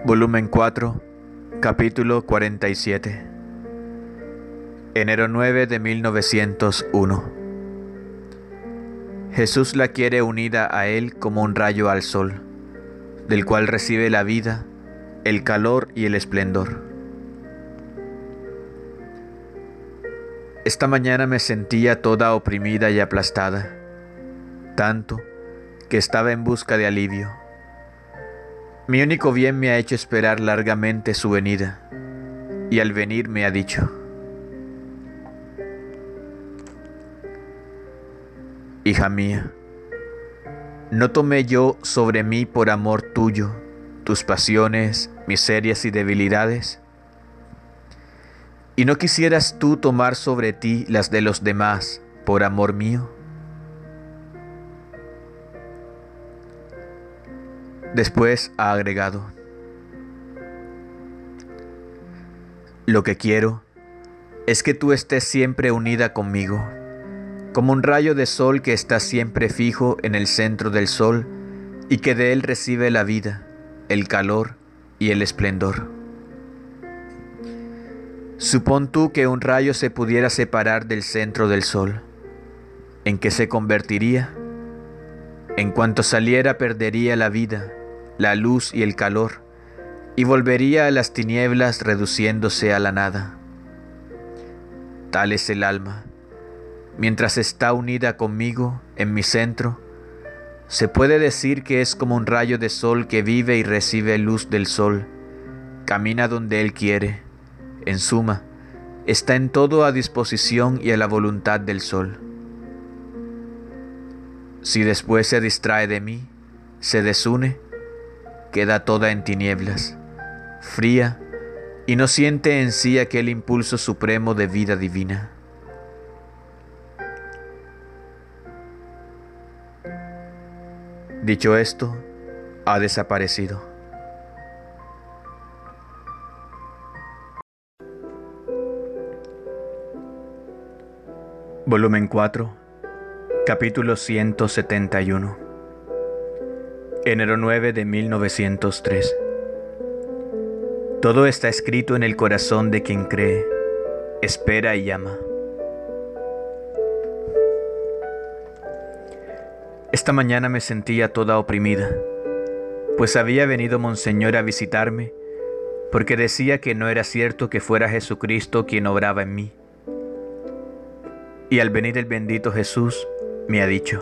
Volumen 4, capítulo 47. Enero 9 de 1901. Jesús la quiere unida a Él como un rayo al sol, del cual recibe la vida, el calor y el esplendor. Esta mañana me sentía toda oprimida y aplastada, tanto que estaba en busca de alivio. Mi único bien me ha hecho esperar largamente su venida, y al venir me ha dicho: hija mía, ¿no tomé yo sobre mí por amor tuyo tus pasiones, miserias y debilidades? ¿Y no quisieras tú tomar sobre ti las de los demás por amor mío? Después ha agregado: lo que quiero es que tú estés siempre unida conmigo, como un rayo de sol que está siempre fijo en el centro del sol y que de él recibe la vida, el calor y el esplendor. Supón tú que un rayo se pudiera separar del centro del sol. ¿En qué se convertiría? En cuanto saliera perdería la vida, la luz y el calor, y volvería a las tinieblas reduciéndose a la nada. Tal es el alma. Mientras está unida conmigo en mi centro, se puede decir que es como un rayo de sol que vive y recibe luz del sol, camina donde él quiere. En suma, está en todo a disposición y a la voluntad del sol. Si después se distrae de mí, se desune, queda toda en tinieblas, fría, y no siente en sí aquel impulso supremo de vida divina. Dicho esto, ha desaparecido. Volumen 4, capítulo 171. Enero 9 de 1903. Todo está escrito en el corazón de quien cree, espera y ama. Esta mañana me sentía toda oprimida, pues había venido Monseñor a visitarme, porque decía que no era cierto que fuera Jesucristo quien obraba en mí. Y al venir el bendito Jesús, me ha dicho: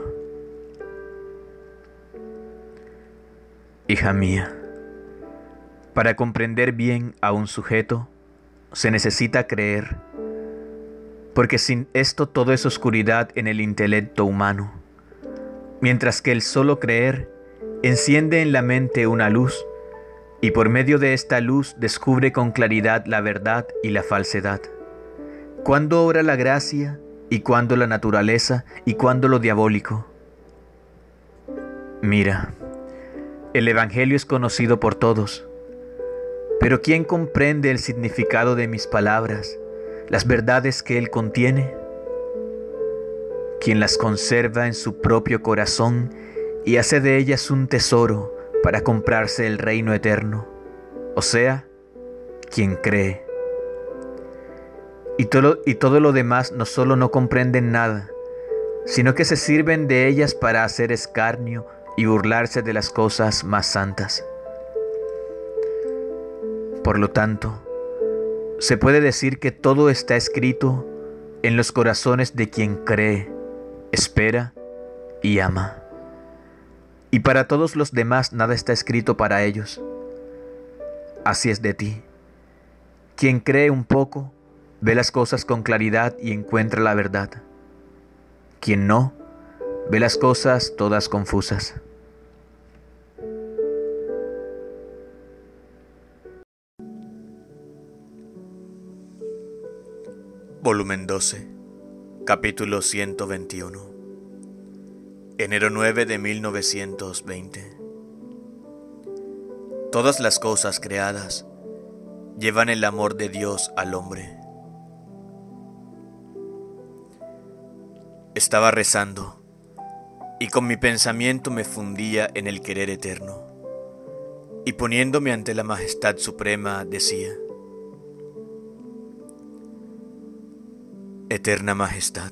hija mía, para comprender bien a un sujeto, se necesita creer, porque sin esto todo es oscuridad en el intelecto humano, mientras que el solo creer enciende en la mente una luz, y por medio de esta luz descubre con claridad la verdad y la falsedad. ¿Cuándo obra la gracia? ¿Y cuándo la naturaleza? ¿Y cuándo lo diabólico? Mira, el Evangelio es conocido por todos, pero ¿quién comprende el significado de mis palabras, las verdades que él contiene? Quien las conserva en su propio corazón y hace de ellas un tesoro para comprarse el reino eterno, o sea, quien cree. Y todo lo demás no solo no comprenden nada, sino que se sirven de ellas para hacer escarnio y burlarse de las cosas más santas. Por lo tanto, se puede decir que todo está escrito en los corazones de quien cree, espera y ama. Y para todos los demás nada está escrito para ellos. Así es de ti. Quien cree un poco, ve las cosas con claridad y encuentra la verdad. Quien no, ve las cosas todas confusas. Volumen 12, capítulo 121. Enero 9 de 1920. Todas las cosas creadas llevan el amor de Dios al hombre. Estaba rezando y con mi pensamiento me fundía en el querer eterno. y poniéndome ante la majestad suprema decía: Eterna Majestad,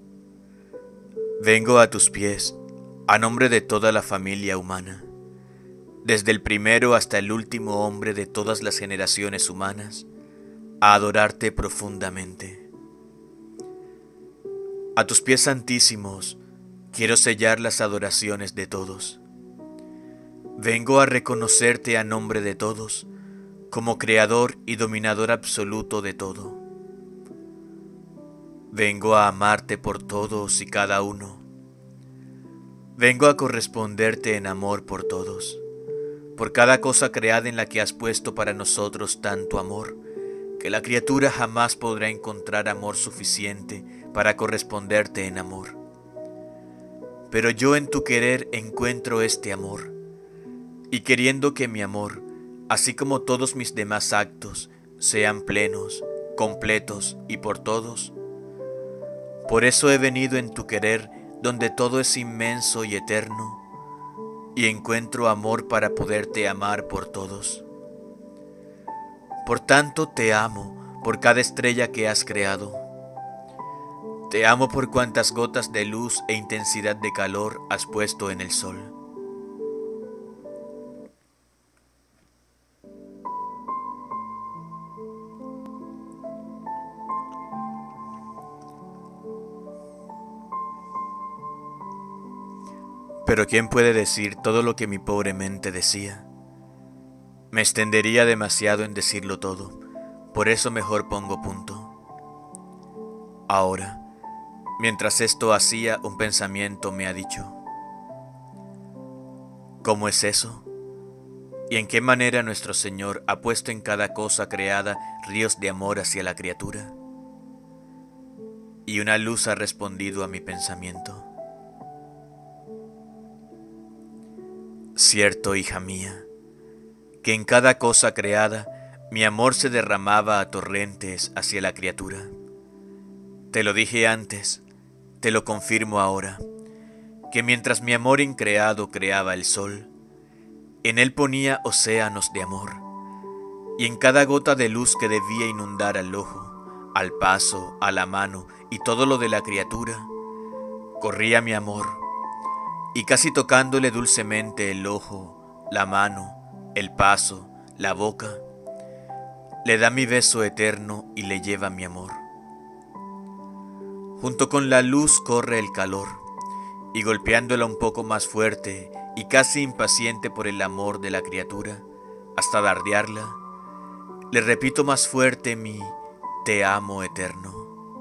vengo a tus pies a nombre de toda la familia humana, desde el primero hasta el último hombre de todas las generaciones humanas, a adorarte profundamente. A tus pies santísimos quiero sellar las adoraciones de todos. Vengo a reconocerte a nombre de todos, como creador y dominador absoluto de todo. Vengo a amarte por todos y cada uno. Vengo a corresponderte en amor por todos, por cada cosa creada en la que has puesto para nosotros tanto amor, que la criatura jamás podrá encontrar amor suficiente para corresponderte en amor. Pero yo en tu querer encuentro este amor, y queriendo que mi amor, así como todos mis demás actos, sean plenos, completos y por todos, por eso he venido en tu querer, donde todo es inmenso y eterno, y encuentro amor para poderte amar por todos. Por tanto te amo por cada estrella que has creado. Te amo por cuantas gotas de luz e intensidad de calor has puesto en el sol. Pero ¿quién puede decir todo lo que mi pobre mente decía? Me extendería demasiado en decirlo todo, por eso mejor pongo punto. Ahora, mientras esto hacía, un pensamiento me ha dicho: ¿cómo es eso? ¿Y en qué manera nuestro Señor ha puesto en cada cosa creada ríos de amor hacia la criatura? Y una luz ha respondido a mi pensamiento: cierto, hija mía, que en cada cosa creada mi amor se derramaba a torrentes hacia la criatura. Te lo dije antes, te lo confirmo ahora, que mientras mi amor increado creaba el sol, en él ponía océanos de amor, y en cada gota de luz que debía inundar al ojo, al paso, a la mano y todo lo de la criatura, corría mi amor, y casi tocándole dulcemente el ojo, la mano, el paso, la boca, le da mi beso eterno y le lleva mi amor. Junto con la luz corre el calor, y golpeándola un poco más fuerte y casi impaciente por el amor de la criatura, hasta dardearla, le repito más fuerte mi te amo eterno.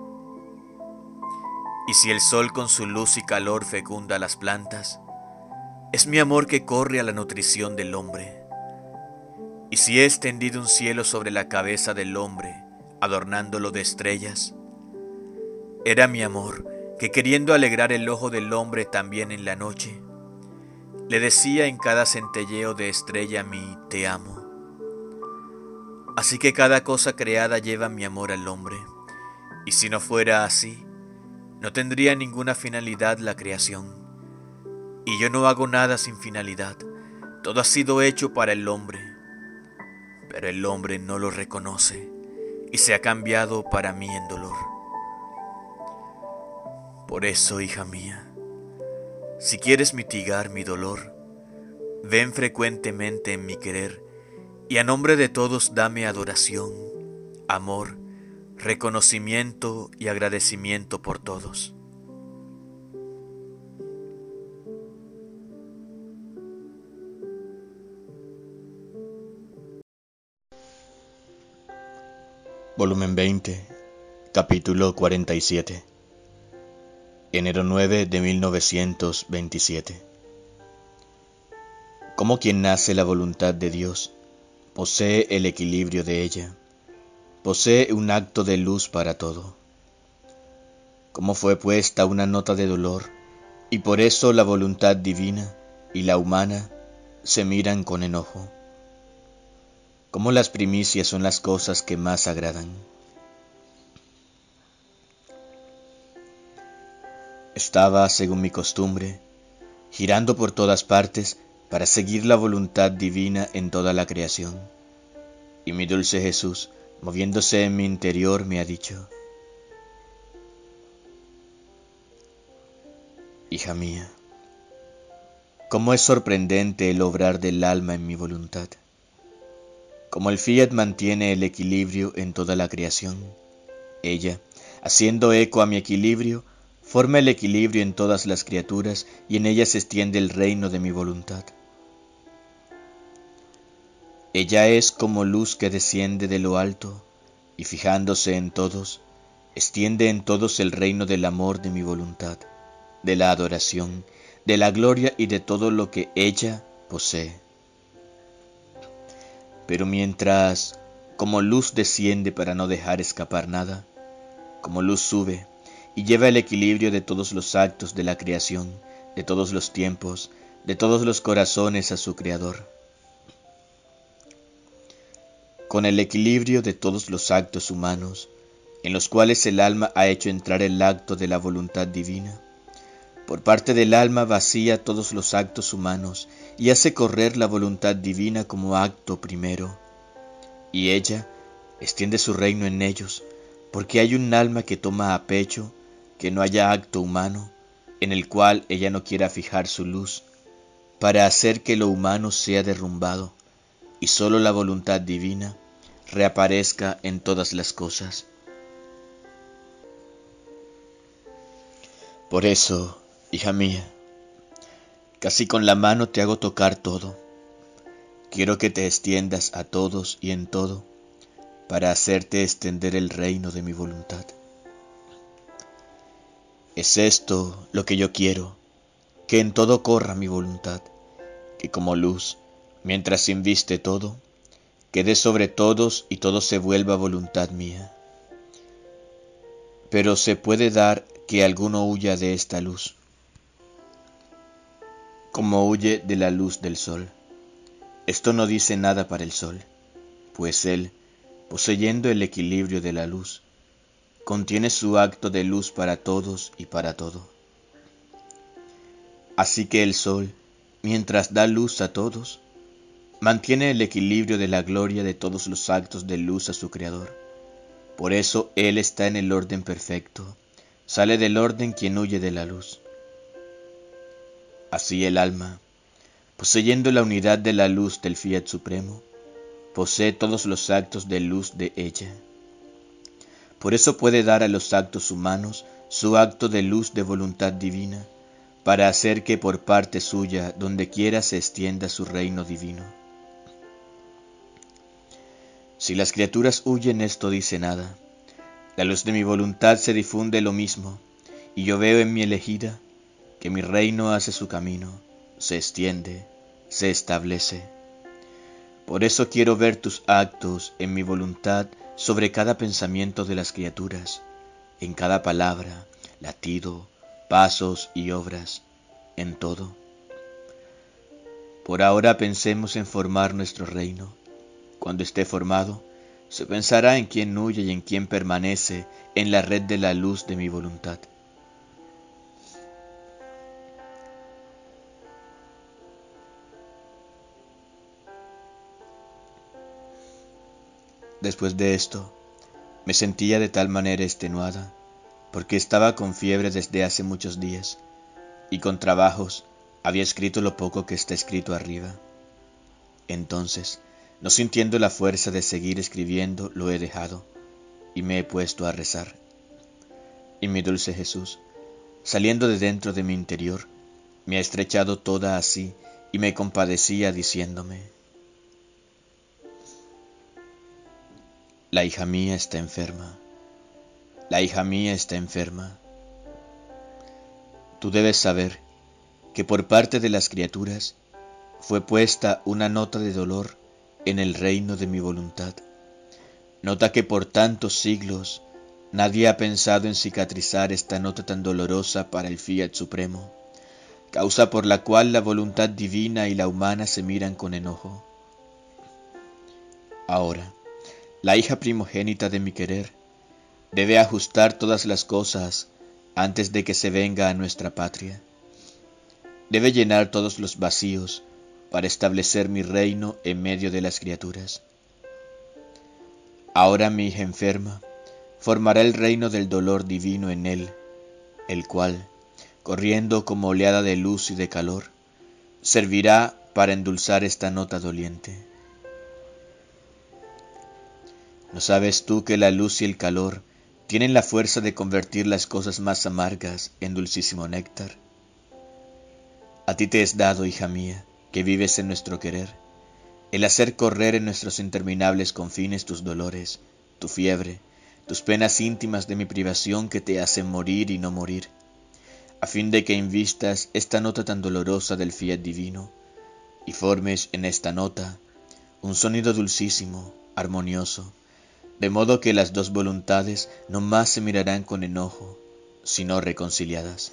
Y si el sol con su luz y calor fecunda las plantas, es mi amor que corre a la nutrición del hombre. Y si he extendido un cielo sobre la cabeza del hombre, adornándolo de estrellas, era mi amor que, queriendo alegrar el ojo del hombre también en la noche, le decía en cada centelleo de estrella mi te amo. Así que cada cosa creada lleva mi amor al hombre, y si no fuera así, no tendría ninguna finalidad la creación. Y yo no hago nada sin finalidad, todo ha sido hecho para el hombre, pero el hombre no lo reconoce y se ha cambiado para mí en dolor. Por eso, hija mía, si quieres mitigar mi dolor, ven frecuentemente en mi querer y a nombre de todos dame adoración, amor, reconocimiento y agradecimiento por todos. Volumen 20, capítulo 47. Enero 9 de 1927. Como quien nace la voluntad de Dios, posee el equilibrio de ella, posee un acto de luz para todo. Como fue puesta una nota de dolor, y por eso la voluntad divina y la humana se miran con enojo. Como las primicias son las cosas que más agradan. Estaba, según mi costumbre, girando por todas partes para seguir la voluntad divina en toda la creación. Y mi dulce Jesús, moviéndose en mi interior, me ha dicho: hija mía, cómo es sorprendente el obrar del alma en mi voluntad. Como el fiat mantiene el equilibrio en toda la creación, ella, haciendo eco a mi equilibrio, forma el equilibrio en todas las criaturas y en ellas se extiende el reino de mi voluntad. Ella es como luz que desciende de lo alto y fijándose en todos, extiende en todos el reino del amor de mi voluntad, de la adoración, de la gloria y de todo lo que ella posee. Pero mientras como luz desciende para no dejar escapar nada, como luz sube y lleva el equilibrio de todos los actos de la creación, de todos los tiempos, de todos los corazones a su Creador. Con el equilibrio de todos los actos humanos, en los cuales el alma ha hecho entrar el acto de la voluntad divina, por parte del alma vacía todos los actos humanos y hace correr la voluntad divina como acto primero, y ella extiende su reino en ellos, porque hay un alma que toma a pecho que no haya acto humano en el cual ella no quiera fijar su luz, para hacer que lo humano sea derrumbado y sólo la voluntad divina reaparezca en todas las cosas. Por eso, hija mía, casi con la mano te hago tocar todo. Quiero que te extiendas a todos y en todo, para hacerte extender el reino de mi voluntad. Es esto lo que yo quiero, que en todo corra mi voluntad, que como luz, mientras inviste todo, quede sobre todos y todo se vuelva voluntad mía. Pero se puede dar que alguno huya de esta luz, como huye de la luz del sol. Esto no dice nada para el sol, pues él, poseyendo el equilibrio de la luz, contiene su acto de luz para todos y para todo. Así que el sol, mientras da luz a todos, mantiene el equilibrio de la gloria de todos los actos de luz a su Creador. Por eso él está en el orden perfecto, sale del orden quien huye de la luz. Así el alma, poseyendo la unidad de la luz del fiat supremo, posee todos los actos de luz de ella. Por eso puede dar a los actos humanos su acto de luz de voluntad divina, para hacer que por parte suya, donde quiera se extienda su reino divino. Si las criaturas huyen, esto dice nada. La luz de mi voluntad se difunde lo mismo, y yo veo en mi elegida que mi reino hace su camino, se extiende, se establece. Por eso quiero ver tus actos en mi voluntad sobre cada pensamiento de las criaturas, en cada palabra, latido, pasos y obras, en todo. Por ahora pensemos en formar nuestro reino. Cuando esté formado, se pensará en quién huye y en quién permanece en la red de la luz de mi voluntad. Después de esto, me sentía de tal manera extenuada, porque estaba con fiebre desde hace muchos días, y con trabajos había escrito lo poco que está escrito arriba. Entonces, no sintiendo la fuerza de seguir escribiendo, lo he dejado, y me he puesto a rezar. Y mi dulce Jesús, saliendo de dentro de mi interior, me ha estrechado toda así, y me compadecía diciéndome: la hija mía está enferma, la hija mía está enferma. Tú debes saber que por parte de las criaturas fue puesta una nota de dolor en el reino de mi voluntad, nota que por tantos siglos nadie ha pensado en cicatrizar esta nota tan dolorosa para el fiat supremo, causa por la cual la voluntad divina y la humana se miran con enojo. Ahora, la hija primogénita de mi querer debe ajustar todas las cosas antes de que se venga a nuestra patria. Debe llenar todos los vacíos para establecer mi reino en medio de las criaturas. Ahora mi hija enferma formará el reino del dolor divino en él, el cual, corriendo como oleada de luz y de calor, servirá para endulzar esta nota doliente. ¿No sabes tú que la luz y el calor tienen la fuerza de convertir las cosas más amargas en dulcísimo néctar? A ti te es dado, hija mía, que vives en nuestro querer, el hacer correr en nuestros interminables confines tus dolores, tu fiebre, tus penas íntimas de mi privación que te hacen morir y no morir, a fin de que invistas esta nota tan dolorosa del fiat divino, y formes en esta nota un sonido dulcísimo, armonioso, de modo que las dos voluntades no más se mirarán con enojo, sino reconciliadas.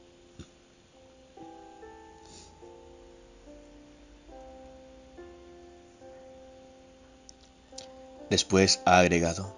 Después ha agregado: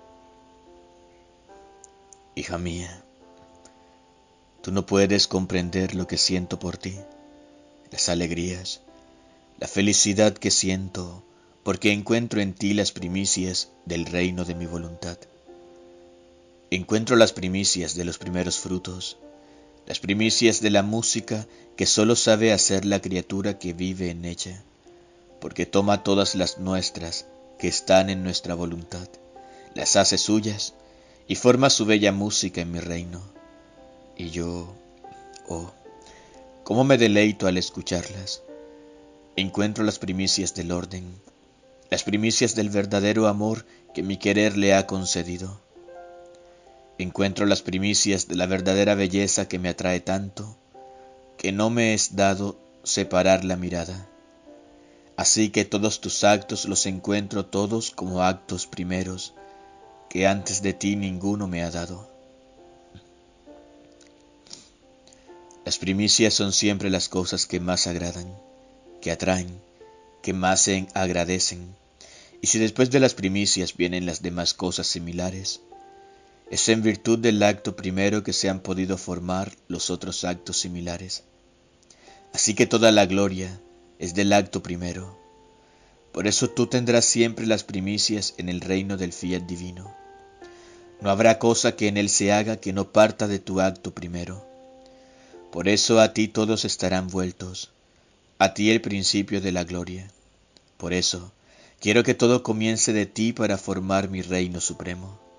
hija mía, tú no puedes comprender lo que siento por ti, las alegrías, la felicidad que siento, porque encuentro en ti las primicias del reino de mi voluntad. Encuentro las primicias de los primeros frutos, las primicias de la música que sólo sabe hacer la criatura que vive en ella, porque toma todas las nuestras que están en nuestra voluntad, las hace suyas y forma su bella música en mi reino. Y yo, oh, cómo me deleito al escucharlas. Encuentro las primicias del orden, las primicias del verdadero amor que mi querer le ha concedido. Encuentro las primicias de la verdadera belleza que me atrae tanto, que no me es dado separar la mirada. Así que todos tus actos los encuentro todos como actos primeros, que antes de ti ninguno me ha dado. Las primicias son siempre las cosas que más agradan, que atraen, que más se agradecen, y si después de las primicias vienen las demás cosas similares, es en virtud del acto primero que se han podido formar los otros actos similares. Así que toda la gloria es del acto primero. Por eso tú tendrás siempre las primicias en el reino del fiat divino. No habrá cosa que en él se haga que no parta de tu acto primero. Por eso a ti todos estarán vueltos, a ti el principio de la gloria. Por eso quiero que todo comience de ti para formar mi reino supremo.